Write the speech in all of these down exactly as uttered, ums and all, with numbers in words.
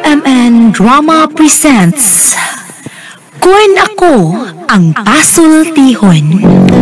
M N Drama presents Kung Ako Ang Pasultihon.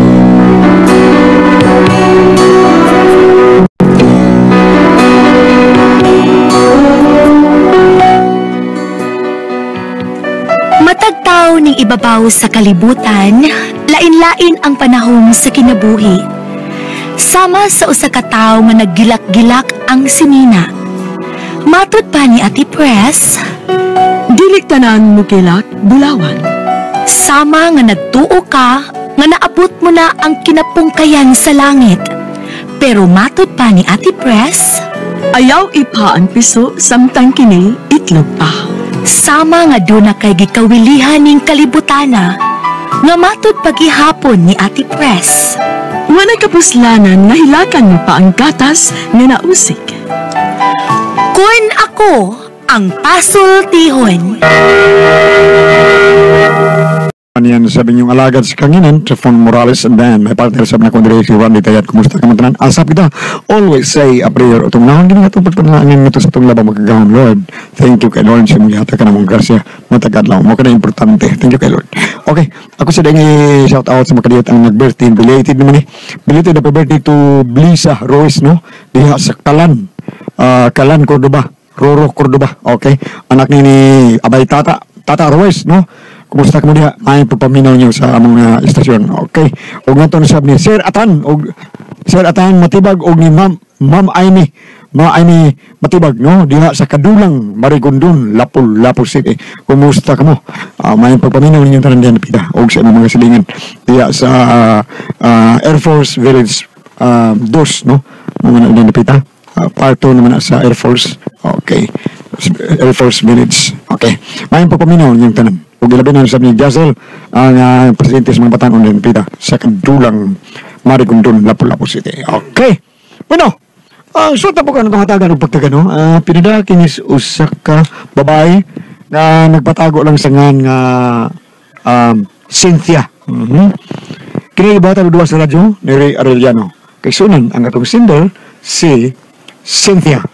Matagtaw ning ibabaw sa kalibutan, lain-lain ang panahon sa kinabuhi. Sama sa usa ka tawo nga naggilak-gilak ang simina. Matud pa ni Ate Press, dilik tanan mo kilak, bulawan. Sama nga nagtuo ka nga naabot mo na ang kinapungkayan sa langit. Pero matud pa ni Ate Press, ayaw ipa ang piso samtang kini itlog pa. Sama nga doon na kay gikawilihan ning kalibutana nga matud pagihapon ni Ate Press. Wanay kapuslanan nga hilakan mo pa ang gatas nga nausik. Kung Ako Ang Pasultihon. Ano yan sabi niyong alagad sa kanginan, Trifon Morales, and then may partner sabi na kong dire si Randy Tayat, kumusta ka matanan? Asap kita, always say a prayer o itong nahon, gini nga itong pagpanalangin nga ito sa itong labang magagawang Lord. Thank you kay Lord, siya magyata ka namang grasya, matagad lang, mo ka na importante. Thank you kay Lord. Okay, ako sa dengi shout out sa makadiyot ang nag-birthday, belated naman eh. Belated na pa-birthday to Blisa Royce, no? Diha sa Kalan, uh, Kalan, Cordoba, Roro, Cordoba, okay? Anak ni, ni Abay Tata, Tata Royce, no? Kumusta ka mo diha? Ay papaminaw niyo sa among uh, istasyon. Okay. Og nga to sabi ni Sir Atan og Sir Atan Matibag og ni Ma'am Ma'am Aimee. Ma'am Aimee Matibag, no? Diha sa Kadulang, Marigondon, Lapul, Lapu City. Kumusta ka mo? Uh, may papaminaw ninyo tanan diyan pita og sa mga silingan diha sa uh, uh, Air Force Village uh, dos, no? Mga na pita. Uh, part two naman sa Air Force. Okay. Air Force Village. Okay. May papaminaw ninyo tanan. Kung ilabi na sabi ni Jazel, ang uh, presidente sa mga batanon din, pita, sa Kadulang, Marigondon, Lapu-Lapu City. Okay. Bueno, uh, so tapo ka na tumatagan ng pagtagano. Uh, pinada kinis usak ka babae na nagpatago lang sa nga nga um, Cynthia. Mm-hmm. Kini bata dua sa radyo ni Ray Arellano. Kay sunan ang atong single si Cynthia.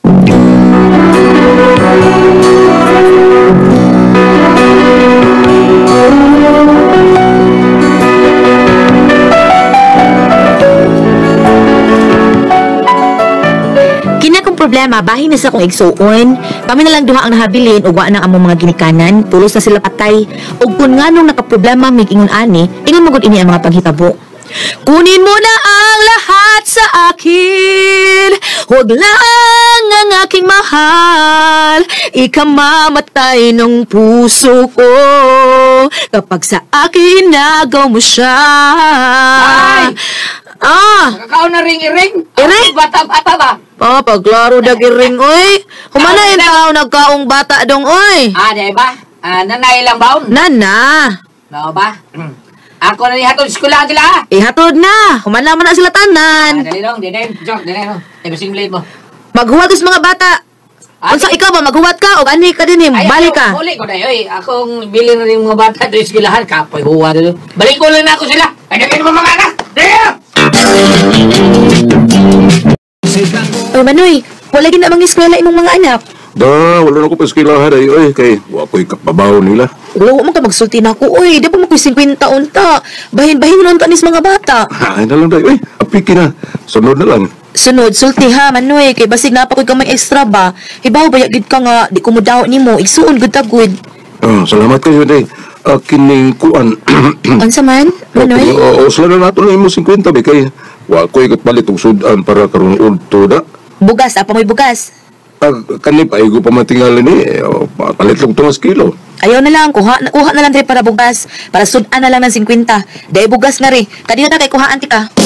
Problema, bahin na sa kong igsuon. Kami na lang duha ang nahabilin ug wa na among mga ginikanan, pulos na sila patay. Ug kun nganong nakaproblema mig ingon ani, ingon magud ini ang mga paghitabo. Kunin mo na ang lahat sa akin, huwag lang ang aking mahal, ikamamatay ng puso ko kapag sa akin nagaw mo siya. Ay! Ah! Nakakaon na ring-iring? Iring? Bata-bata ba? Ah, paglaro dagiring, oy. Humana yung tao nagkaong bata dong, oy. Ah, di ba? Ah, nanay lang baon? Nana. No ba? Ako na nihatod eskwela sila, ha? Ihatod na. Humana man na sila Ah, tanan. dali dong, dali dong. Jok, dali dong. Ay, basing blade mo. Maghuwat sa mga bata. Ah, Unsa di- ikaw ba maghuwat ka o ani ka din eh, Ay, balik ka. ako, Uli ko na yun, eh. Akong bili na rin mga bata doon eskwelahan. Kapoy, huwa doon. Balik ko lang na ako sila. Ay, dali naman mga anak. Dali! Oy, Manoy, wala gina mga eskwela imong mga anak. Da, wala na ko pa skilahan ay oy kay wa ko'y kapabaw nila. Ulo mo ka magsulti na ako, oy. Di pa mo ko'y fifty taon ta. Bahin-bahin mo tanis mga bata. Ay na lang day, oy, apiki na. Sunod na lang. Sunod, sulti ha, Manoy. Kay basig na pa ko'y kamay extra ba. Hibaw, bayagid ka nga. Di ko mo daw ni mo. Igsuon, good ta good. Ah, salamat kayo day. Uh, kining kuan. Ansa man, Manoy? Oo, oh, sila na nato na imo fifty ba kay wa ko'y katpalit og sudan para karon udto da. Bugas, apa mo'y bugas? Ah, kanip ay ko pa matingali ni, oh, palit lang tungas kilo. Ayaw na lang, kuha, kuha na lang rin para bugas. Para sudan na lang ng fifty. Dahil bugas na rin. Kanina na kay kuhaan ti ka.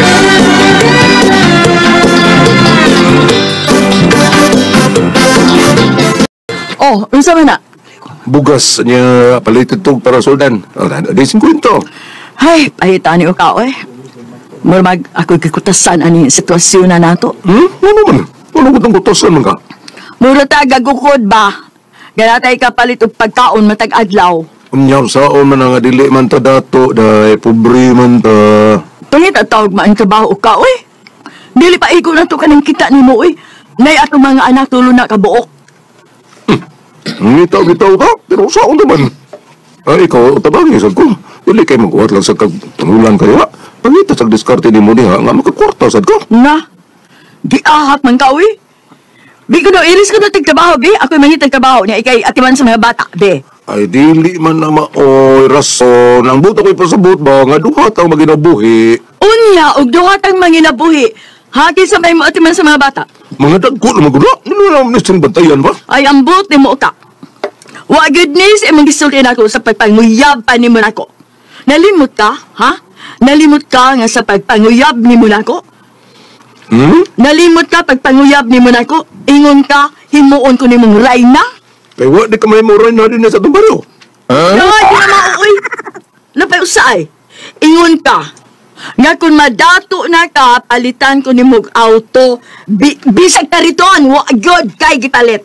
Oh, unsa man na? Bugas niya palitit tog para sudan. Oh, day fifty. Ay, pahita ni ka, oy. Murmag ako kikutasan ani sitwasyon na nato. Hmm? Ano man? Ano ko tong kutosan man ka? Mura ta gagukod ba? Ganatay ka palit og pagkaon matag adlaw. Unyaw saon man nga dili man ta dato, day pobre man ta. Pangit at tawag man trabaho ka, oy. Dili pa iko na to kanang kita ni mo, oy. Nay atong mga anak tulo na kabuok. Hmm. Ngitaw-ngitaw ka, pero saan naman? Ay, ikaw, tabangin sad ko. Dili kay magkuhat lang sa kagtungulan kaya. Pangita sa diskarte ni mo diha, nga makakwarta sad ka. Na, di ahak man ka, uy. Di ko daw, iris ko na tigtrabaho, be. Ako'y mangitag trabaho niya, ikay atiman sa mga bata, be. Ay, dili man na maoy rason. Ang buta ko'y pasabot ba, nga duha tang maginabuhi. Unya, ug duhatang manginabuhi. Hagi sa may mo atiman sa mga bata. Mga dagko na magula, nilalam na siyang bantayan ba? Ay, ambot ni mo ka. Wa goodness, imong gisulti na ako sa pagpanguyab pa ni mo nako. Nalimot ka, ha? Nalimot ka nga sa pagpanguyab ni mo nako? Hmm? Nalimot ka pagpanguyab ni mo nako? Ingon ka, himuon ko ni mong rayna? Kaya wa, di ka may moray na din na sa itong baryo. Huh? No, di na mauoy. Napay usay. Ingon ka. Nga kung madato na ka, palitan ko ni mong auto. Bi bisag ka riton, wa good kay gipalit.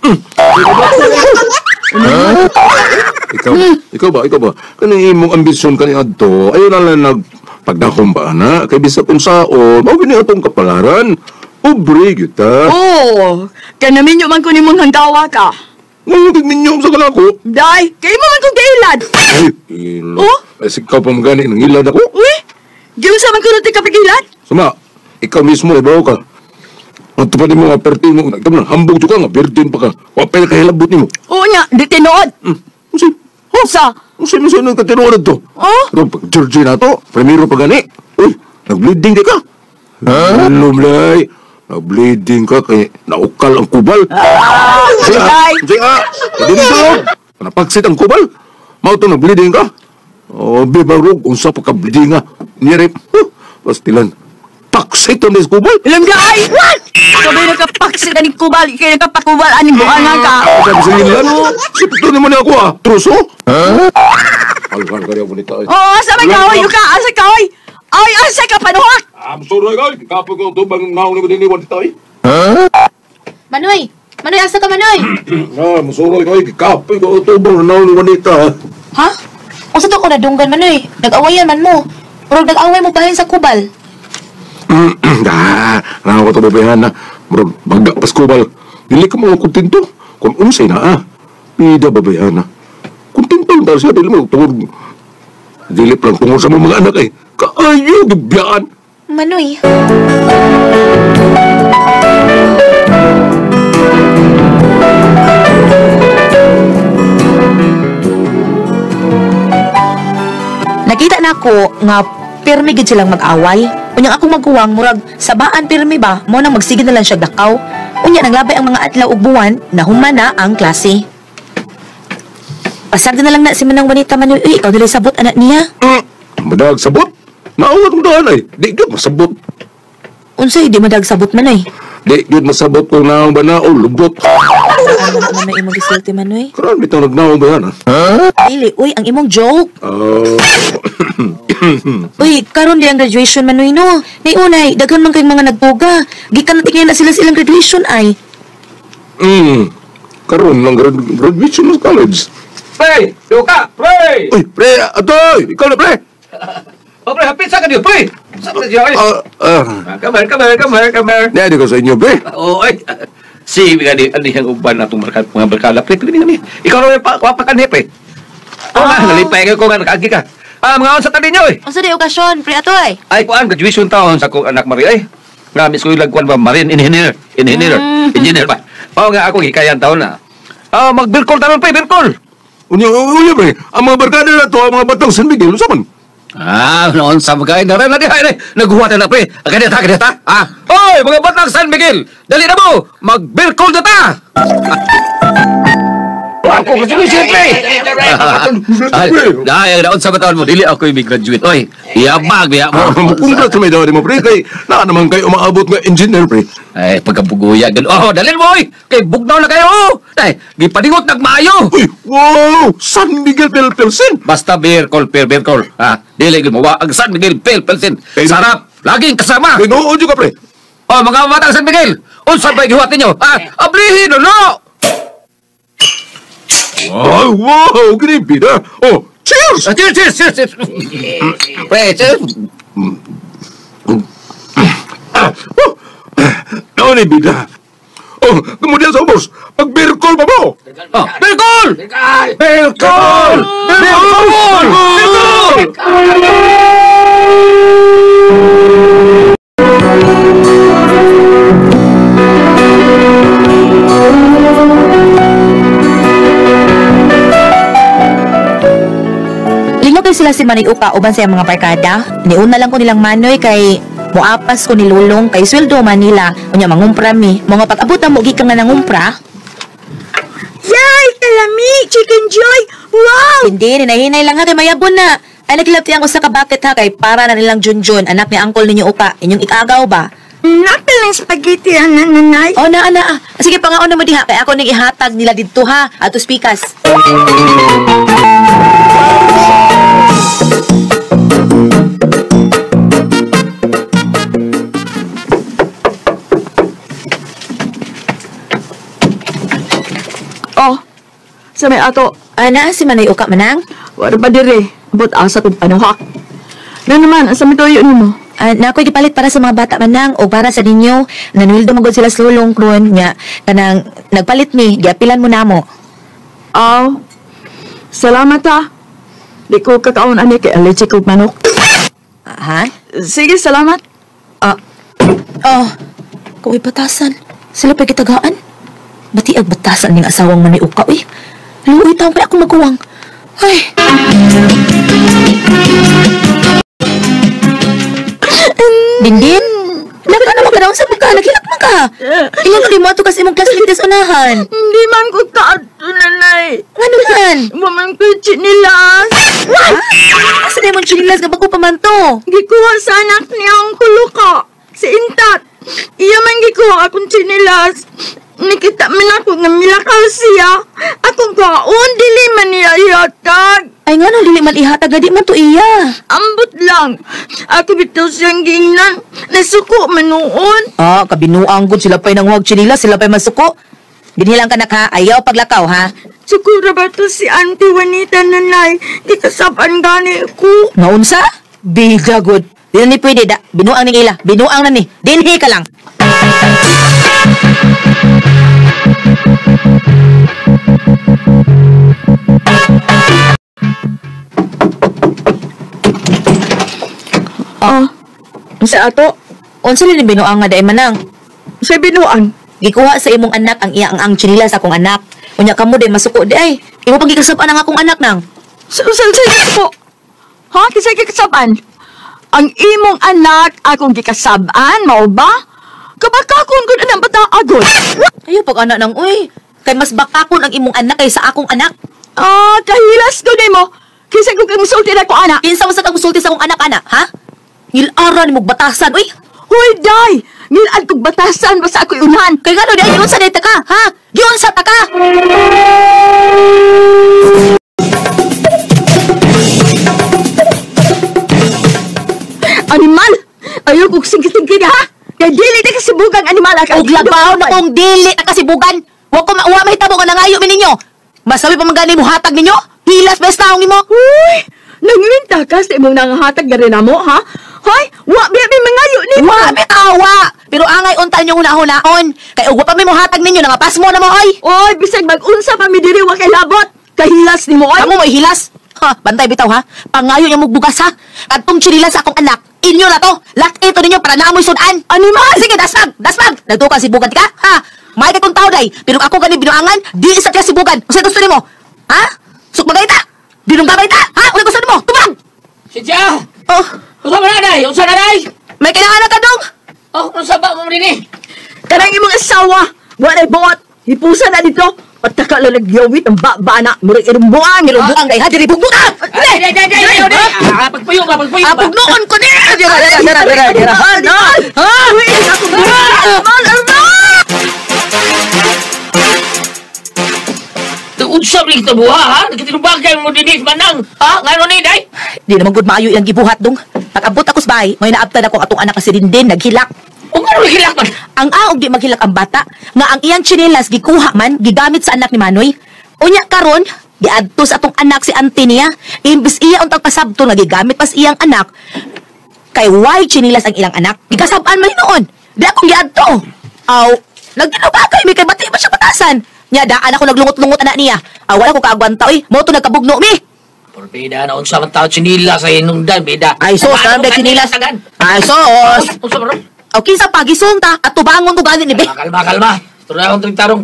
Ikaw, ikaw ba, ikaw ba? Kani imong ambisyon kani adto, ayaw na lang nagpagdakong ba na? Kay bisa kung saon, mao gini atong kapalaran. Ubre, kita. Oo, kaya namin yung man ko ni mong hanggawa ka. Ngayon, tigminyom sa kalako. Day, kayo mo man kong kailad. Ay, ilo. Oh? Ay, sikaw pa magani ng ilad ako. Uy, gawin sa man ko natin kapagilad. Sama, ikaw mismo, ibaw ka. Ang tupad mo nga pertin mo, ikaw na, hambog ka nga, virgin pa ka. Wapay na kahilabot ni mo. Oo nga, di tinood. Hmm, kasi, Sa? Ang sino-sino nang katinuan to? Oh? Pero pag Georgie na to, primero pa gani. Uy, nag-bleeding di ka. Ha? Lumlay. Nag-bleeding ka kay naukal ang kubal. Ah, Sige ay. Sige ah. Dindog. Napagsit ang kubal. Mao to nag-bleeding ka. Oh, bibarog. Unsa pa ka-bleeding nga. Nirip. Huh. Pastilan. Paksit ang des kubal. Ilang gaay! What? Sabay nakapaksit ka ni Kubal, ikay nakapakubal, aning buhangan ka. Sabi sa ilan. Sipto naman ako ah. Truso? Ha? Alkan ka rin ako nito. Oo, asa may kahoy, yuka, asa kahoy. Ay, asa ka panuhak. I'm sorry guys. Kapag ko ito bang naon ko din iwan dito eh. Manoy! Manoy, asa ka, Manoy? Ah, masuro ko eh. Kapag ko ito bang naon ko dito. Ha? O sa to ko nadunggan, Manoy? Nag-awayan man mo. Pero nag-away mo bahin sa kubal. Ah, naon ko ito babayan na. Bro, baga paskubal. Dili ka mga kontento. Kung unsay na ah. Pida babayan na. Kontento lang tayo siya. Dili mo tungod. Dili pa lang tungod sa mga anak eh. Kaayo, gibiyaan. Manoy. Nakita na ko nga pirmi gid silang mag-away. Unyang akong magkuwang murag sabaan pirmi ba mo nang magsigid na lang siya dakaw. Unya naglabay ang mga adlaw ug buwan na human na ang klase. Pasag na lang na si Manang Wanita Manoy. Uy, ikaw dili sabot anak niya. Mm, madag sabot. Naawat mo daan ay. Di yun masabot. Unsay di madag sabot Manoy? Di yun masabot kung naong ba na o lubot. Ano ba naman imong gisulti Manoy? Karan bitaw nagnaong ba yan ha? Dili, uy, ang imong joke. Ah, Uy, karon di ang graduation Manoy no. Nay unay, daghan man kayong mga nagtuga. Gikan natin na sila silang graduation ay. Hmm. Karon lang grad graduation sa college. Pre! Duka! Pre! Uy, pre, atoy! Ikaw na, pre! O pre, hapit sa ka niyo, pre! Sa ka niyo, eh! Ah, ah. Come here, come here, come here, come here! Nadi ko sa inyo, pre. Oo, ay! Si, gani, ano yung uban na itong mga barkala, pre, pili kami. Ikaw na pa, wapakan, eh, pre. Oo nga, nalipay ko nga, nakaagi ka. Ah, mga sa tali niyo, eh! Unsa di okasyon, pre atoy? Ay, kuan, graduation taon sa kong anak Maria, eh. Nga, miss ko ilang kuan ba, marine engineer. Engineer. Engineer ba? Oo nga, ako, hikayan taon na. Ah, mag-birkol tanon, pre, birkol! Unya, unya, pre. Ang mga barkada na to, ang mga batang San Miguel, usaman. Ah, noon sa mga na rin, nadi, ay, naguha na na, pre. Ganita, ganita, ah. Hoy, mga batang San Miguel, dali na mo, mag-birkol na ta! Ako kasi may siyempre! Dahil naon sa batawan mo, dili ako yung graduate. Oy, iyabag, biya mo. Congrats sa may daw mo, pre. Kay, na naman kayo umaabot nga engineer, pre. Ay, pagkabuguya, gano'n. Oh, dalhin mo, oy! Kay bugnaw na kayo! Ay, gipadingot nagmaayo! Uy, wow! San Miguel del Pelsen! Basta beer call, beer, beer call. Ha? Dili, gano'n mo, ang San Miguel, pel, pelsin. Sarap! Laging kasama! Ay, noon ka, pre. Oh, mga batang San Miguel! Unsa ba gihuat ninyo? Ah, ablihin, no! Wow, wow! Gribe na! Oh, cheers! Ah, cheers, cheers, cheers, cheers! Pre, cheers! Ah, oh, ano ni bida? Oh, kemudian sa ubos, magbirkol pa mo! Oh, Birkol! Birkol! Birkol! Birkol! Lingaw sila si Manay Uka uban sa iyang mga barkada. Niuna lang ko nilang manoy kay muapas ko ni Lulong kay sweldo Manila. Unya mangumpra mi. Mga pag-abot na mo gikan nga nangumpra. Yay! Kalami! Chicken Joy! Wow! Hindi, ninahinay lang ha kay mayabon na. Ay naglaptian ko sa kabaket ha kay para na nilang Junjun, anak ni Uncle ninyo Uka. Inyong ikagaw ba? Napil ng spaghetti ang nananay. Oh, na, na. ah. Sige, pangaon na mo diha. Kaya ako nang ihatag nila dito ha. Ato spikas. Oh, sa may ato. Ana, si Manay Uka manang? Wala pa dire. Abot asa itong panuhak. Na naman, asa may toyo mo? Uh, na ako'y gipalit para sa mga bata manang o para sa ninyo. Nanwildo magod sila sa lulong kron nga. Kanang nagpalit ni, giapilan mo na mo. Aw, salamat ha. Di ko kakaon ani kay allergic kog manok. Ah, ha? Sige, salamat. Ah, oh, kung batasan, sila pa gitagaan. Bati ag batasan ning asawang Manay Uka, uy. Luoy taong pa ako magkuwang. Ay. Dindin? Dapat ano magkaraon sa buka? Naghilak mo ka. Ilang ka di mo ato kasi mong classmate des unahan. Hindi man ko kaadto, nanay. Ano man? Waman ko chinilas. Asa na yung chinilas nga bago pa man to? Gikuha sa anak niya ang kuluka. Si Intat. Iya man gikuha akong chinilas. Nakita man ako nga milakaw siya. Akong kaon, dili man niya ihatag. Ay nga no, dili man ihatag, di man to iya. Ambot lang. Ako bitaw siyang gingnan. Nasuko man noon. Ah, kabinuang gud sila pa'y nanguhag chinilas, sila pa'y masuko. Binilang ka na ka, ayaw paglakaw ha. Siguro ba to si Auntie Juanita, nanay? Di kasaban gani ko. Naunsa? Bida good. Di na ni pwede da. Binuang ni ila. Binuang na ni. Dinhi ka lang. Ah, sa ato, Unsa ni binuang nga day manang? sa binuan. Gikuha sa imong anak ang iya ang ang chinilas sa akong anak. Unya kamo day masuko di ay. Imo pang gikasab-an ang akong anak nang. Sa sa sa po. Ha, kisay kikasaban? Ang imong anak akong gikasaban, mao ba? Kabakakon ko na ng bata agod. Ayo pag anak nang uy. Kay mas bakakon ang imong anak kaysa akong anak. Ah, kahilas ko nimo. Kisay ko kang musulti na ko anak. Kinsa man sa kang musulti sa akong anak-anak, ha? Ngilaran mo batasan, uy. Hoy, day! Nilaan kong batasan basta ako'y unahan. Kay gano di ay giunsa day ta ka, ha? Giunsa ta ka. Animal! Ayaw kong singkitingkin ha! Kaya dili na kasibugang animal ka. Og labaw na kong dili na kasibugan. Wa ko mauwa mahitabo nga nangayo mi ninyo. Masabi pa man gani mo hatag ninyo? Hilas bes taong nimo. Uy! Nangiminta ka sa imong nangahatag na rin mo, ha? Hoy! Wa biya may mangayo ni mo! Wa bitawa. Pero angay unta niyo hunahunahon. Kay ug wa pa may mo hatag ninyo nangapas mo na mo oy. Oy! Bisag mag-unsa pa mi diri wa kay labot! Kahilas ni mo, oy! Amo mo hilas. Ha, bantay bitaw ha. Pangayo niya mo bugas ha. Kadtong chinilan sa akong anak. Inyo na to. Lak ito ninyo para naamoy sudan. Animal! Sige, dasmag, dasmag. Nagtukan sibugan ka, ha? May kay kong tao day. Pero ako gani binuangan, di isa kaya sibugan. Usa gusto nimo? Ha? Sukmagay ta. Dinong gabay ta. Ha? Uli gusto nimo? Tubag. Sidya! Oh, Unsa man nanay? Unsa nanay? may kailangan ka dong. Oh, unsa ba mo rin eh? Kanang imong asawa! Wa na buot! Hipusa na dito! Pataka lang nagyawit ang ba-ba na! Murag irumbuang! Ngirubuang day ha, diri bugbuga. Ay, ay, ay, ay, ay, ay, ah, pagpuyo ka, pagpuyo ka. Apog noon ko ni. Dira, dira, dira, dira, dira. Ha? Ha? Uy! Ako ba? Animal! Animal! Unsa rin kita buha, ha? Nagkitinubagan mo dinis manang. Ha? Ngano ni, day? Di naman gud maayo ilang gibuhat dong. Pag-abot ako sa bahay, may naabtan ako atong anak kasi din din naghilak. O ngano hilak man? Ang aog di maghilak ang bata, nga ang iyang tsinelas gikuha man, gigamit sa anak ni Manoy. Unya karon, giadto sa atong anak si auntie niya, imbis iya untang kasabto nga gigamit pas iyang anak. Kay why tsinelas ang ilang anak? Gigasab-an man noon. Di ako giadto. Aw, Nagtinubagay, may kay bati ba siya patasan? Nya, daan ako naglungot-lungot anak niya. Ah, wala ko kaagwanta, oy. Mo to nagkabugno, mi. Porbida na unsa man tao sinila sa inungdan, bida. Ay, sos, Paano alam na kanila sinilas. sagan? Ay, sos. Unsa man? O, kinsa pagisong ta, at tubangon ko ganit ni Be. Kalma, kalma. Tuloy akong trigtarong.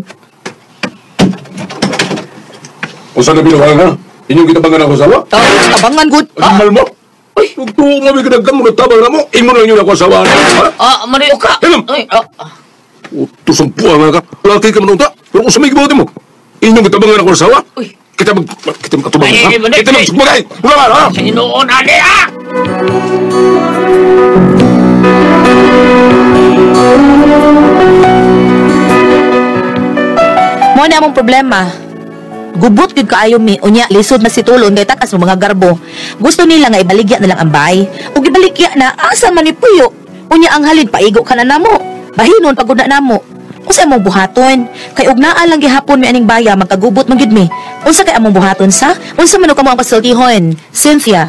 O saan na binuhang ha? Inyong kitabangan ako sawa? Tapos, tabangan, good. Ang mahal mo? Ay, tugtuong nga may kadagkan mo na tabang na mo. Ingon lang yun ako sawa. Ha? Ah, maniyo ka. Hello. Ay, ah. ah. Utos ang puwa nga ka. Laki ka manunta. Pero kung sa may gibuti mo, inyong kitabangan ako na sawa? Uy. Kita mag... Kita magkatubangan, Ay, ha? ay, ay, Kita ay. magsugmagay! Wala ba, ha? Sa Ginoo na di ah. Mo na among problema. Gubot gyud kaayo mi unya lisod na si tulon kay takas mo mga garbo. Gusto nila nga ibaligya na lang ang bahay. Ug ibaligya na asa man ni puyo. Unya ang halid paigo ka na namo. Bahinon pagud na namo. Unsa among buhaton? Kay ug naa lang gihapon mi aning baya magkagubot man gyud mi. Unsa kay among buhaton sa? Unsa man kamo ang pasultihon? Cynthia.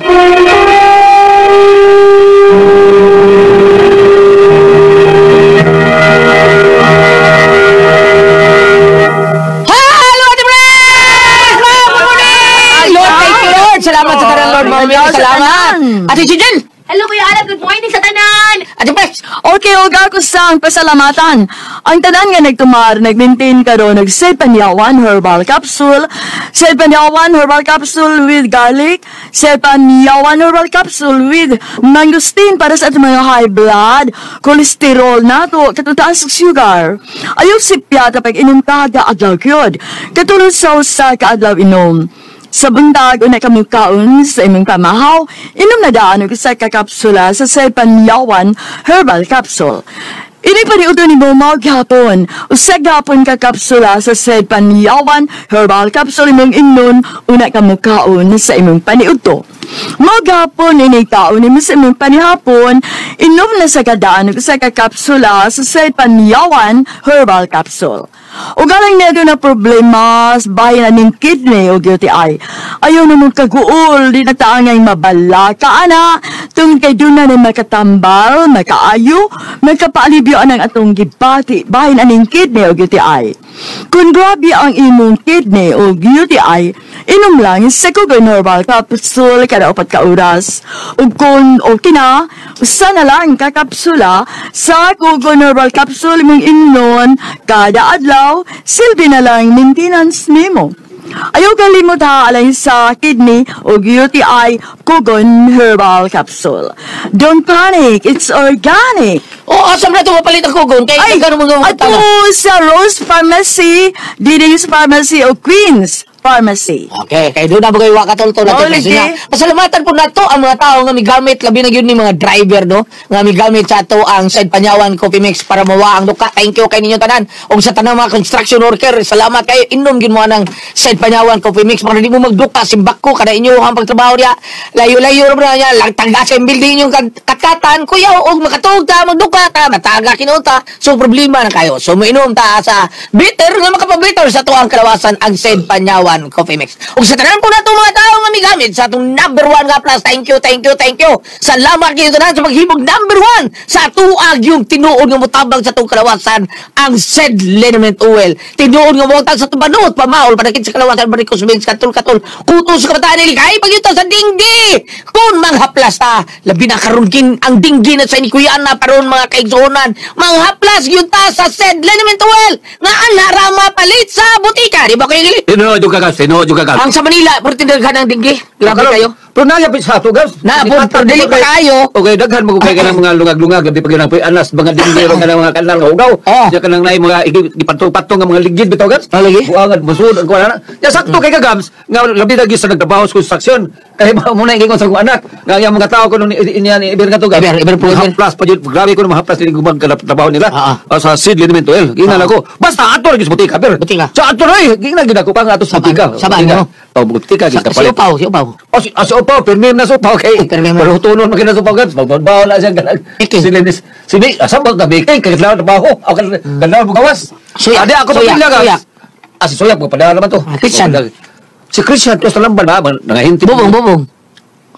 Salamat sa kanan, Lord Mami. Salamat. Ate Jidel. Hello Kuya Ala, good morning sa tanan. Ate Pes. Okay, og ako sang pasalamatan. Ang tanan nga nagtumar, nag-maintain karon nag Sepanyawan Herbal Capsule, Sepanyawan Herbal Capsule with garlic, Sepanyawan Herbal Capsule with mangosteen para sa ating mga high blood, cholesterol nato, katutaas og sugar. Ayaw sipya tapag inom ka adlaw gyud. Katulad sa usa ka adlaw inom. Sa bundag, unay kamong kaon sa imong pamahaw, inom na daan og sa kakapsula sa Sepanyawan Herbal Capsule. Ini paniuto ni mo maghapon. Usag hapon ka kapsula sa Sepanyawan Herbal Capsule imong ingnon, una kamong kaon sa imong paniuto. Maghapon ini kaon nimo sa imong panihapon, inom na sa kadaan og sa kakapsula sa Sepanyawan Herbal Capsule. O galing na na problema sa bayan ng kidney o U T I. Ayaw na mong kaguol, di nagtaangay mabala ka, ana. Tung kay doon na makatambal, makaayo, makapaalibyo ang atong gibati bayan aning kidney o U T I. Kung grabe ang imong kidney o U T I, inom lang sa Kugon Herbal Capsule kada upat ka oras. O kung okay na, usa na lang kakapsula sa Kugon Herbal Capsule mong inon kada adlaw, silbi na lang maintenance nimo. Ayaw kalimot ha alay sa kidney o U T I Kugon Herbal Capsule. Don't panic, it's organic. Oh, asam na ito mapalit ang kugon. Kaya Ay, gano'n mga ato sa Rose Pharmacy, Diding's Pharmacy o Queen's Pharmacy. Okay, kaya doon na ba kayo wakatulto na Oh, ito ligi. niya. Pasalamatan po na to ang mga tao nga may gamit, labi na yun ni mga driver, no? Nga may gamit sa to ang Said Panyawan Coffee Mix para mawa ang duka. Thank you kay ninyong tanan. O sa tanang mga construction worker, salamat kayo. Inom yun mo ng Said Panyawan Coffee Mix para di mo magduka. Simbak ko, kada inyo ang pagtrabaho niya. Layo-layo rin na niya. Lang tangga sa building yung katkatan. Kuya, o makatug ta, magduka ta, mataga kinunta. So, problema na kayo. So, mainom ta sa bitter nga makapabitter sa to ang kalawasan ang Said Panyawan Coffee Mix. Ug sa tanan po na itong mga tao nga migamit sa itong number one nga plus. Thank you, thank you, thank you. Salamat kayo tanan sa maghibog number one sa tuag yung tinuod nga mutabang sa itong kalawasan ang Said Liniment Oil. Tinuod nga mutabang sa itong banot, pamaol, panakit sa kalawasan, barikos, bings, katul-katul, kutos sa kabataan nila, kaya pagyuta sa dinggi. Kung manghaplas ta, labi na karunkin ang dinggi na sa inikuyan na paron mga kaigsunan, manghaplas yun ta sa Said Liniment Oil nga ang narama palit sa butika. Di ba kayo gili? Tinood yung kagas, tinood yung kagas. Ang sa Manila, pero tindagan ng dinggi. Grabe kayo. Pero nayapit sa ato, gas. Na, po, pero dili pa kayo. Okay, daghan mo kay kanang mga lungag-lungag, di pa ganang anas, mga dinggiro kanang mga kanang ugaw. Oh. Diya kanang nay mga ipatong-patong nga mga ligid bitaw, gas. Ah, lagi? Buangan, masud ang kuana. Ya sakto kay kagams, nga labi lagi sa nagtrabaho sa construction. Kaya mo na ingon sa kong anak, nga yung mga tao ko nung iniyan ibir ka to, gas. Ibir, ibir po, ibir. Plus pa jud, grabe ko na mahaplas din gubag ka trabaho nila. Ah, Ah, sa Said Liniment Oil. Gingnan ako. Basta ato lagi sa butika, per. Butika. Sa ato ray, gingnan gid ako pa nga ato sa Saban, butika. saban, no? Oh, butika gid Si kapalit. Upaw, si Upaw. O si, ah, si Opaw, permim na sa Opaw kay Permim na. pero tunon mo kinasupaw gans, magbabaw na siya ganag. Ike. Si Lenis, si Nick, asa ba ka baking kay kadlaw trabaho? Ako kadlaw mo gawas. Suyak, Adi ako suyak, pagpila suyak. gas. Ah, si Suyak mo padala naman to. Ah, Christian. Si Christian to sa lamban ba nangahinti. Bubong, bubong.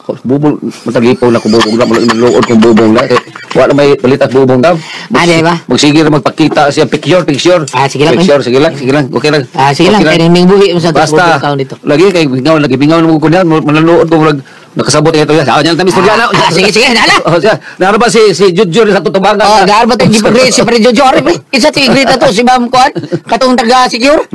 Bubong, matagipaw na ko bubong daw. Maluod kong bubong daw. Eh, wala may balitas bubong daw. Ah, di ba? Magsige na magpakita siya. Picture, picture. Ah, sige lang, Picture, sige lang, sige lang. Okay lang. Ah, sige lang, Okay kaya may buhi mo sa Basta, account dito. lagi kay bingaw, lagi bingaw na mo ko niyan. Malanood ko, mag, nakasabot ito yan. Sa kanya, tamis mo dyan. Ah, sige, sige, nala. Oh, siya. Naroon ba si, si Jujur sa tutubangan? Oh, dahil ba tayo gipagrade si Pre Jojo? Ari, pre. Isa tayo grade na to, si Ma'am Kuan. Katong taga-secure.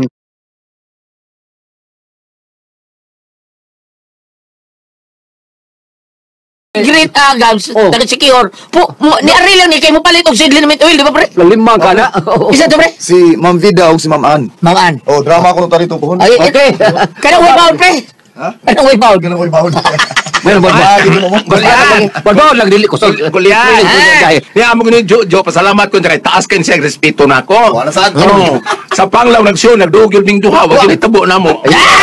Great ah, Gabs, Oh. taga-secure. Po, mo, ni Ari lang ni kay mo palit og seed liniment oil, di ba, pre? Limang ka na. Isa to, pre? Si Ma'am Vida o si Ma'am Ann. Ma'am Ann. Oh, drama ko nung tarito po. Ay, Okay. Kanang way bound, pre. Ha? Kanang way bound. Ganun ko ibawal. Meron ba? Ah, di mo mo. Balbaw lang dili ko. Kulian. Niya mo gani Jo, Jo, pasalamat ko kay taas kan siya respeto nako. Wala saan. Oo. Sa panglaw nagshow nagdugil ning duha, wa gani tabo namo.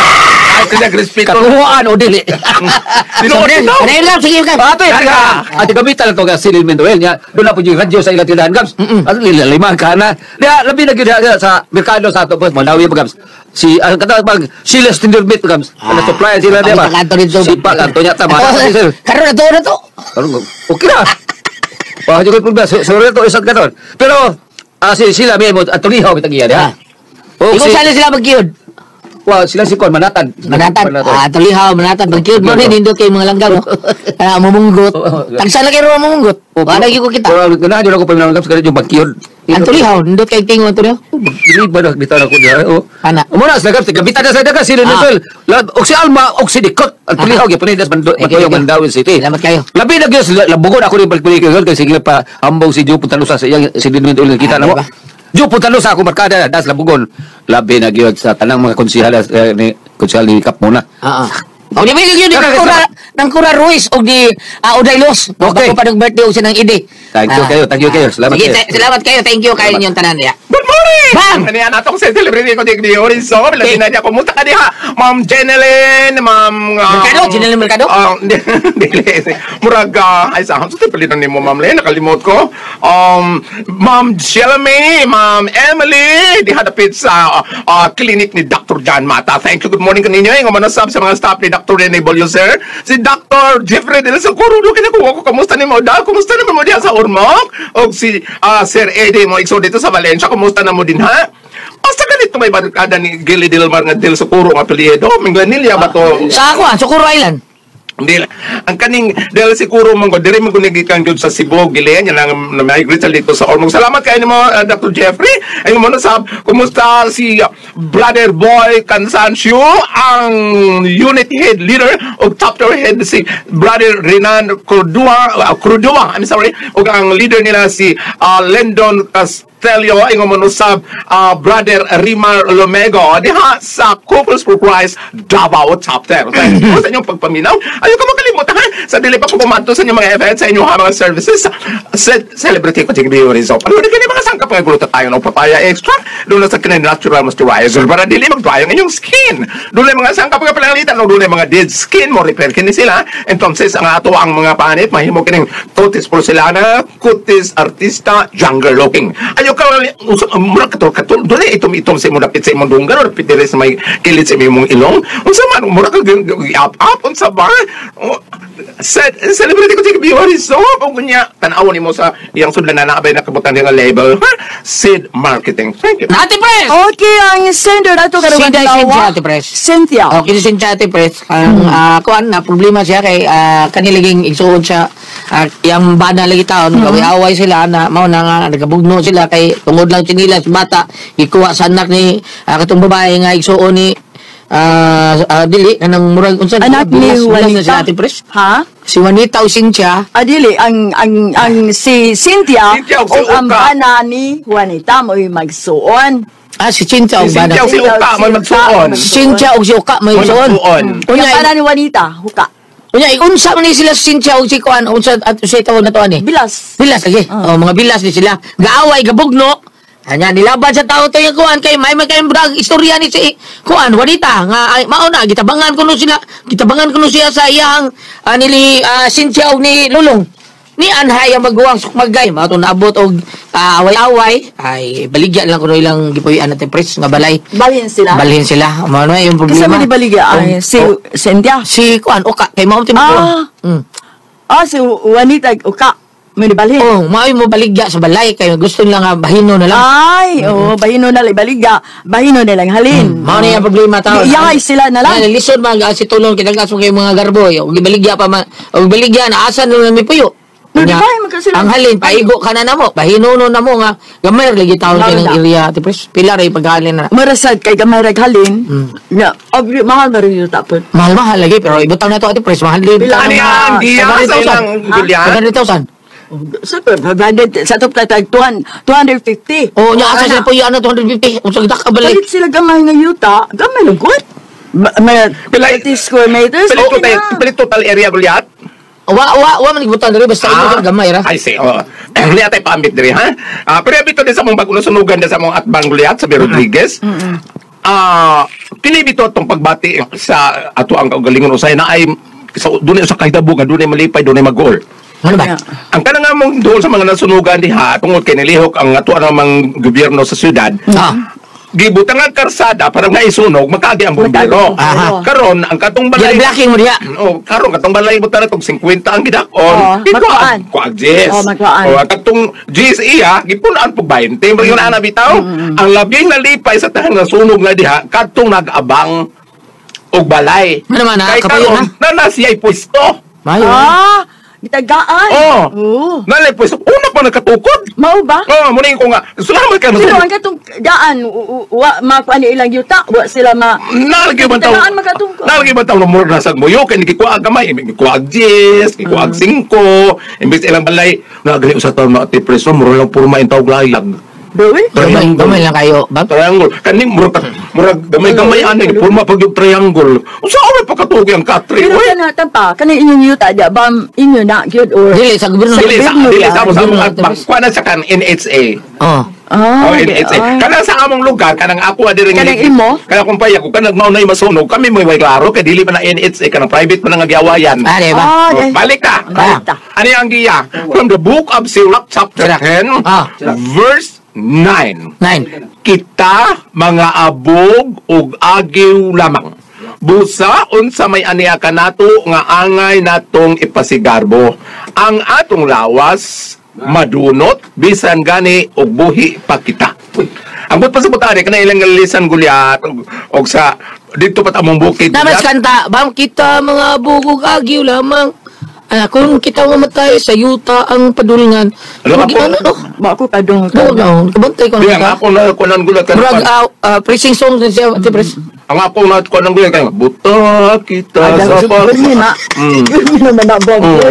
Ay, kaya respeto. Katuhuan o dili. Tinuod na. Ano yun lang, sige, Gabs. Ato yan ka. Ati gamitan lang to ka silin Mendoel niya. Doon na po yung radyo sa ilang tindahan Gams. Ano nila lima ka na. Niya labi na gyud sa merkado sa ato po Malawi pa Gams. Si ang kata pag Silas Tinderbit Gams. Ano supply sila dia ba? Kanto dito. Sipa kanto niya tama. Karon na to, na to. Karon okay na. Pa jud ko pulba. Sorry to isang katon. Pero ah si sila may mo atulihaw bitag iya dia. O Ikaw si saan sila mag-cute? wa sila si Kon Manatan. Manatan. Ah, tulihaw, manatan. Pag-cute mo rin, nindot kayo mga langgaw, no? Ah, mamunggot. Tagsa na kayo rin mamunggot. Wala kayo ko kita. Pero na jud ako pa nang Gams kada yung bagkiyod. Ang tulihaw, nindot kayo tingo, tulihaw. Dili ba na bitaw na ko dia. Oh. Ana. Muna sa Gams gabitan na sa daga sila Ah. Nicole. Og si Alma og si Dikot. Ang tulihaw gyud panidas man Okay, yung okay. Mandawin City. Salamat kayo. Labi na gyud labugon ako rin balik-balik kay kasi sige pa ambong si Joe Puntalusa sa iyang sediment ulit kita Ah, na mo. diba? Joe Puntalusa ako markada das labugon. Labi na gyud sa tanang mga konsehal eh, ni konsehal ni Kap muna. Oo. O di ba yun, di ba kura, ng Kura Ruiz o di uh, Uday Los. Okay. Bago pa nag-birthday o siya ng Ide. Thank you Ah. kayo, thank you kayo. Salamat Sige, kayo. ta- salamat kayo. Thank you kayo ninyong tanan niya. Good morning! Bang! Ano yan atong sa celebrity ko di Horizon. Labi na niya kumusta ka diha. Ma'am Jeneline, Ma'am... ah, Mercado? Jeneline Mercado? Ah, dili. Murag, ah, ay sa hamsa tayo palitan ni mo, Ma'am Len. Nakalimot ko. Um, Ma'am Shelmy, Ma'am Emily. Diha dapit sa ah, clinic ni Doctor John Mata. Thank you. Good morning kaninyo. Yung manasab sa mga staff ni Doctor Rene Bolio, sir. Si Doctor Jeffrey de la Socorro. Kinakuha ko. Kamusta ni mo, Doc? Kumusta naman mo diha sa Ormoc? O si ah, Sir Eddie mo, ikso dito sa Valencia. Kumusta na mo din, ha? Basta ganito may barkada ni Gili Dilmar nga Del Socorro nga apelyido. Minglanilya ba to? Sa ako ah, Socorro Island. Hindi. Ang kaning Del Socorro mong diri mo gunigikan gyud sa Cebu, Gilean yan ang na-migrate sa dito sa Ormoc. Salamat kayo mo, uh, Doctor Jeffrey. Ay mo na sab, kumusta si uh, Brother Boy Cansancio, ang unit head leader o chapter head si Brother Renan Cordua, uh, Cordua, I'm sorry, o ang leader nila si uh, Lendon Castelio, ay mo sab uh, Brother Rimar Lomego diha sa Couples for Christ Davao chapter. Thank you sa inyong pagpaminaw. Ayaw ka makalimutan ha. Sa dili pa po pumanto sa inyong mga events, sa inyong mga services. Se- celebrity ko tigbi yung result. Ano na ganyan mga sangkap nga gulutan tayo ng papaya extra. Doon na sa kinay natural moisturizer para dili mag-dry ang inyong skin. Doon na mga sangkap nga palangalitan. Doon na mga dead skin mo repair kini sila. Entonces, ang ato ang mga panit, mahimo kining cutis porcelana, cutis artista, younger looking. Ayaw ka, mura ka to, doon na itom-itom sa imong dapit sa imong dunggan o dapit dire sa may kilit sa imong ilong. Unsa man, mura ka up-up, unsa ba? Oh, Sa celebrity ko tigbi Horizon. O kunya, tanawon ni mo sa iyang sudlan na nakabay na kabutan nga label. Ha? Sid Marketing. Thank you. Ate Pres! Okay, ang sender na ito karong Cynthia, adlaw. Cynthia, Ate Pres. Cynthia. Okay, si Cynthia, Ate Pres. Ang ah, kuan na problema siya kay uh, kaniliging igsuon siya. Uh, yung bana lagi taon, kawi-away sila na mao na nga nagabugno sila kay tungod lang sinilas bata ikuha sa anak ni uh, katong babae nga igsuon ni ah ah, dili kanang murag unsa Anak ni bilas, bilas na Juanita. si Ate Pres. Ha? Si Juanita o Cynthia. Adili, ang, ang, ang si Cynthia Cynthia, o si ang Uka. bana ni Juanita mo'y magsuon. Ah, si Cynthia o Si bana. Cynthia o si Uka, may magsuon. Si Cynthia o si Uka may May igsuon. magsuon. Ang Unya, bana ni Juanita, huka. unya unsa man ni sila si Cynthia o si kuan unsa at si tawon na to ani. Bilas. Bilas lagi. Oh, mga bilas ni sila. Gaaway, gabugno. Anya nilaban sa tao to yung kuan kay may may kayong brag istorya ni si kuan Juanita nga ay, mao na gitabangan kuno sila. Gitabangan kuno siya sa iyang uh, nili uh, Cynthia og ni Lulong. ni anhay ang magguwang sukmagay mao to naabot og ah, away-away ay baligya lang kuno ilang gipuy-an natin pres nga balay. Balhin sila. Balhin sila. Mao na yung Kisa problema. man ibaligya ay Oh, si oh, Cynthia. si kuan oka kay mao timo. Ah. Mm. Ah, si Juanita uka. May balhin. Oh, mao mo baligya sa balay kay gusto nila nga bahino na lang. Ay, oh, bahino na lang ibaligya. Bahino na lang halin. Mm, mao na yung problema tao. Iyay sila na lang. Yan, lisod man si tulong kinagas mo kay mga garboy. Og gibaligya pa man. Og baligya na asan na mi puyo. No, di Nya, ba, magkasila- ang halin paigo ka na namo. Bahinuno na mo nga gamay lagi taon kay ng Wala. area ti pres. Pila ray paghalin na. Marasad kay gamay raghalin. Mm. Ya, obvi mahal na rin yung tapon. Mahal-mahal lagi pero ibutaw na to ati pres mahal din. Pila Ano yan? Di yan sa ilang Julian? seven hundred thousand. Sa five hundred, sa top tag two hundred fifty. Oh, nya asa sila puyo ano two hundred fifty. Unsag dak ka balay. Palit sila gamay nga yuta. Gamay lang good. Ma- May Pila- thirty square meters. Pilit Okay total, na. pilit total area Goliath? Wa wa wa man gibutan diri basta imo gamay ra. I see. Oh. Goliath ay paambit diri ha. Ah, pero bito din sa mong bagong sunugan sa mong atbang Goliath sa B. Rodriguez. Ah, kini bito tong pagbati sa ato ang kaugalingon usay na ay sa dunay sa kahitabo nga dunay malipay dunay mag-goal. Ano ba? Ang kanang nga mong doon sa mga nasunugan diha tungod kay nilihok ang ato ang mga gobyerno sa syudad. Ah. Gibutang ang karsada para nga isunog makagi ang bombero. Aha. Karon ang katong Yan balay. blocking mo diha. Oh, karon katong balay mo tara tong fifty ang gidakon. Oh, magkuhaan. Kuag Jess. Oh, magkuhaan. Oh, katong Jess iya gipunan pug twenty. Mo yun ana bitaw. Ang labing nalipay sa tahan nga sunog nga diha katong nag-abang og balay. Ano man, Kay kapayo karon na na siya'y pwesto. Mayo. Ah, gitagaan. Oh. Oh. Nalay pwesto. Una pa nakatukod. Mao ba? Oh, muna ko nga. Salamat ka na Pero sa. ang katong daan, u- u- wa makuan ni ilang yuta, wa sila ma Nalagay ba taw? Tagaan makatungko. Nalagay ba taw na mura na sa moyo kay gikuha gamay, gikuha Jess, gikuha cinco, imbis ilang balay nagali usa taw na ati preso mura lang puro main taw glayag. Doy. Gamay gamay lang kayo, bag. Triangle. Kaning mura mura gamay-gamay ani puro mapag yung triangle. Usa oy pakatugi ang katri. Pero Oy. kana tampa, kana inyong yuta di ba inyo na gyud or Dili sa gobyerno. Dili sa gobyerno dili yan. sa mo sa Gobyerno mga natin, bang kuha na sa kan N H A. Oh. Ah, Oh, N H A. ay. Kanang sa among lugar, kanang ako adiri Kanang imo? Kanang kumpaya ko kanang maunay masunog, kami mo way klaro kay dili pa na N H A kanang private pa nga giawayan. Ah, di ba? Ah, Oh, di- balik ka. Balik ta. Ano yung giya? From the book of Sirach chapter ten, Ah. verse nine. Nine. Kita mga abog ug agiw lamang. Busa unsa may aniya kanato nga angay natong ipasigarbo. Ang atong lawas madunot bisan gani og buhi pa kita. Ang but pasabutari kana ilang lisan Goliath og, og sa dito pat among bukid. Damas kanta, bam kita mga bugog agiw lamang. Ah, kung kita mamatay sa yuta ang padulngan. Alam Murag ako- ano no? ba ako kadung Murag na, kabantay ko Di ang na. ako na kunan gulat Murag ka. ah, ah, preaching song din siya, ati pres. Ang ako na kunan gulat ka. Buta kita sa pas. Ni na. Mm. Yun naman na bomb. Mm. Oy.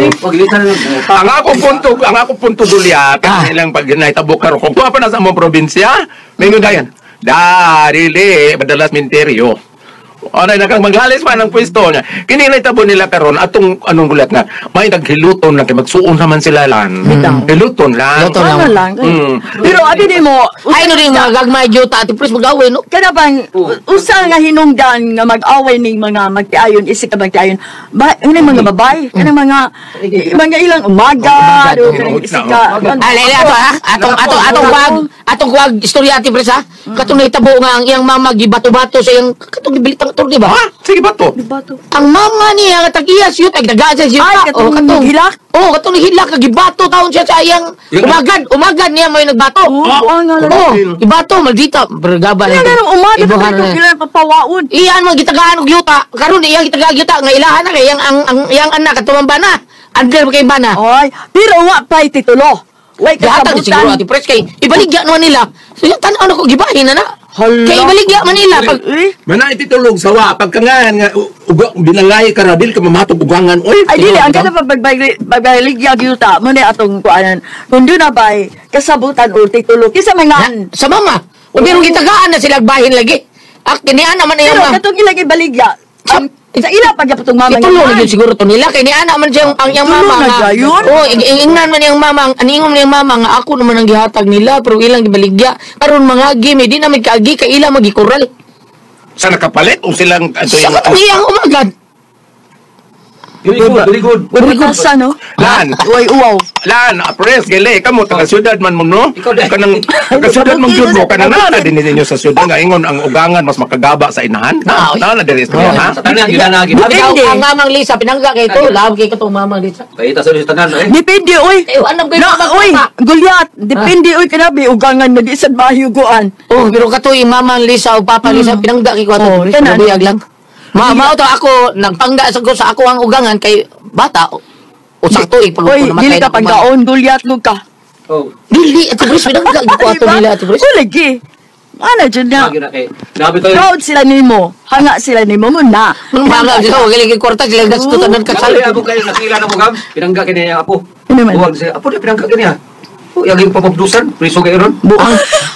Ang ako punto, ang ako punto Goliath, Ah. ilang pag naitabo karo. Kung tuwa pa na sa among probinsya, may dayan. Darili, madalas minteryo. Ano na kang maghalis pa ng pwesto niya. Kini naitabo nila karon atong anong gulat nga may naghiluton lang kay magsuon naman sila lan. Hiluton lang. Hiluton Ano lang. Mm. Pero abi di mo, Ay no rin mga gagmay yuta ati pres magawin no. kada bang usa nga hinungdan nga mag-away ning mga magtiayon isik ka magtiayon ba ini mga babae kana mga mga ilang umaga do kanang isik ka Ah, lele ato ha. Atong atong atong wag atong wag istorya ati pres ha. Katong nahitabo nga ang iyang mama gibato-bato sa iyang katong gibilitang tor di ba? Ha? Sige ba to? Ang mama niya nga tag-iya siya tag-daga siya siya. Ay, katong naghilak? Oh, katong naghilak gibato taon siya sa iyang Yung- umagad, umagad niya may nagbato. Oo, oo nga lang. Oh, gibato maldita bergaba Kaya ganun umaga Ibuhan ka na. ilang kapawaon. Iyan mo gitagaan og yuta. Karon iyang gitagaan yuta nga ilahan na kay iyang ang ang iyang anak katumang bana. Under kay bana. Oy, pero wa pay titulo. Way Lahat ang siguro ati kasabutan. pres kay ibaligya naman nila. So yung tan ano ko gibahin na na. Hala. Kay ibaligya man nila pag Eh, Mana ititulog sawa pagkangan nga uga binangay ka ra dil ka mamatog ugangan oy. ay dili ang kada pagbaligya gyuta mo ni atong kuanan. Kun di na bay kasabutan or titulo kisa may nga. na, sa mama. O pero gitagaan na sila bahin lagi. Ak kiniana man iyang Pero mama. katong ilagay baligya. Ang sa ila pa gyapon tong mama Itulo na nga. yun siguro to nila. Kaya ni ana man siya ang iyang Tulo mama na nga. siya yun? Oo, ingnan man iyang mama. Ang ingong niyang mama nga ako naman ang gihatag nila. Pero ilang gibaligya. Karon mga gimi, di na may kaagi. Kaya ilang magikural. Sa nakapalit o silang ato Sa yung katong iyang umagad. Very good, very good. Butasa, no? Lan. Uy, uwaw. Lan, apres, gili, kamo, taga syudad man mo, no? Ikaw dahil. Kanang, taga syudad mong yun mo, kanang na din ninyo sa syudad, nga ingon ang ugangan, mas makagaba sa inahan. Na, na, na, diri sa ha? Sa tanan, yun na naging. Sabi Depende. daw, ang mamang Lisa, pinangga kay ito. Lab kay ito, mamang Lisa. Paita sa tanan, eh. Depende, uy. Eh, anong kayo Na, mamang uy, papa? gulyat. Depende, uy, kanabi, ugangan na di sa mahiyuguan. Oh, pero kato yung mamang Lisa o papa Lisa, pinangga kay ko Oh, ito. tanan. Nabuyag lang. Ma, mao to ako, nagpangga sa ko sa ako ang ugangan kay bata. Usak to, eh, pag Uy, namatay dili ka na kumain. pagdaon, gulyat mo ka. Oh. Dili, Ate Bruce, pinangga ko ato nila, Ate Bruce. Uy, lagi. Ano dyan na? Lagi na kay. Nabi to. Proud sila nimo. Hanga sila nimo mo na. Nung mga sila, wag iligin kwarta, sila nagsututan ng Kasali kasal. ako kayo nakila na mo gam. Pinangga kini niya apo. Ano man? Buwag siya. Apo di pinangga kini niya. Oh, yung papabdusan, priso kayo ron. Buang.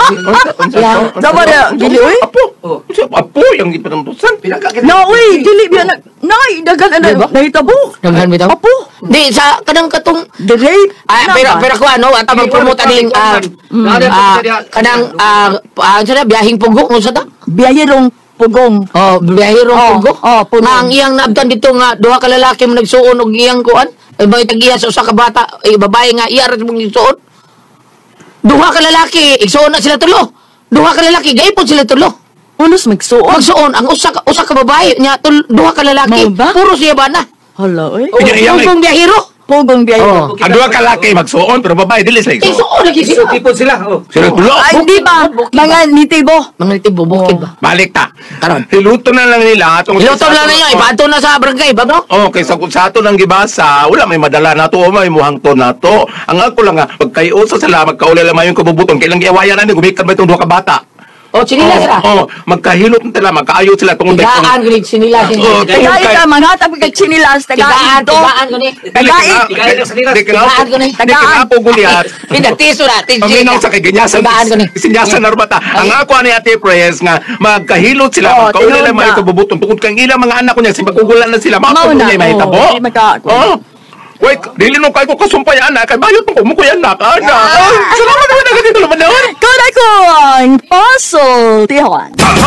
Dapat na, dili, uy. Apo. Oh. Siya, apo, yung ipanambusan. Pinangga kini. Na, uy, dili biya na. Nay, dagan na, nahitabo. Daghan bitaw? Apo. Di, sa kanang katong Dili. Ah, pero pero ko ano, at mag-promote aning ah ah, kanang ah ah, ano na biyahing pugo mo sa ta? Biyayerong pugong. Oh, biyahirong Oh, pugo. oh, pugo. Nga ang iyang naabdan dito nga duha ka lalaki mo nagsuon og iyang kuan. Ay ba tagiya sa usa ka bata, ay babae nga iya ra mong igsuon. Duha ka lalaki, igsuon na sila tulo. Duha ka lalaki, gaypon sila tulo. Unos magsuon. Magsuon ang usa ka usa ka babae nya tul, duha ka lalaki. Mao ba? Puro siya ba na? Hala, uy. Iya, iya, Pugong biyahiro. Pugong biyayero. Oh. Ang duha ka laki magsuon, pero babae, dili sila igsuon. Igsuon lagi So, sila. tipon sila. Oh. Sila tulo. Ay, di ba? Mga nitibo. Mga tibo bukid ba? Balik ta. Karon. Hiluto na lang nila. Itong Ilutom lang ninyo, ipato na sa barangay, ba no? Oh, kaysa kung sa ato ng gibasa, wala may madala na to, o may muhangto na to. Ang ako lang nga, pagkaiuso sila, magkaulay lang yung kabubutong, kailang giawayan na ni, gumikan ba itong duha ka bata? O, sinila sila. Oh, oh, magkahilot na sila, magkaayot sila tungod Tigaan, gunit, sinila, Oh, sinila. Tagay ka, manghatag ka chinilas. Tigaan, Tagaan to. tigaan, gunit. Tagain. Tigaan, gunit. Tigaan po guliat. Pinatiso na, tiso. Paminaw sa kaganyasan. Tigaan, gunit. Sinyasan na bata. Ang ako ni Ate Press nga magkahilot sila, Oh, magkaulay lang tinuod may na. kabubutong tungod kang ilang mga anak ko niya, si magugulan na sila, Mao makapulo na, niya may oh, hitabo. di maka- Oh. Wait, dili nung kayo ko kasumpay anak, kay bayot mo kumukuy anak. Ana. Ay, salamat naman na ganito naman na. Kung ako ang puzzle, Tijuan.